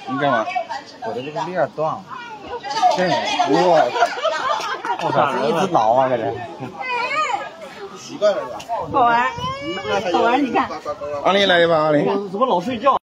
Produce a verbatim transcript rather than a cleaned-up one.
你干嘛？我的这个链断了。这我我操，是一只挠啊，搁这。习惯了吧？好玩，好玩，你看。阿丽来一把，阿丽。 怎么老睡觉？